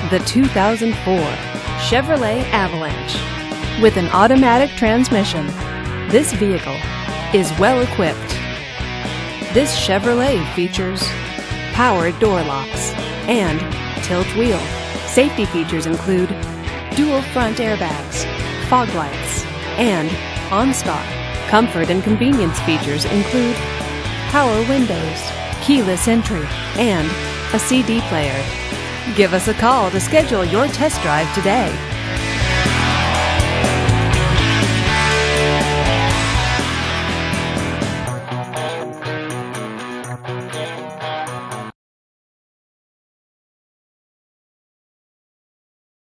the 2004 Chevrolet Avalanche. With an automatic transmission, this vehicle is well equipped. This Chevrolet features power door locks and tilt wheel. Safety features include dual front airbags, fog lights, and OnStar. Comfort and convenience features include power windows, keyless entry, and a CD player. Give us a call to schedule your test drive today.